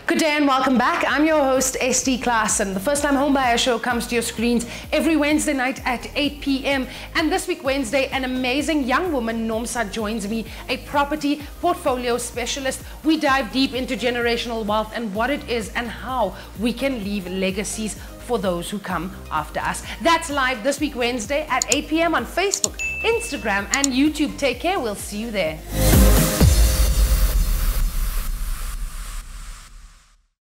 Good day and welcome back. I'm your host, Estee Claasen. The First Time Homebuyer Show comes to your screens every Wednesday night at 8 p.m. And this week, Wednesday, an amazing young woman, Nomsa, joins me, a property portfolio specialist. We dive deep into generational wealth and what it is and how we can leave legacies for those who come after us. That's live this week, Wednesday at 8 p.m. on Facebook, Instagram, and YouTube. Take care. We'll see you there.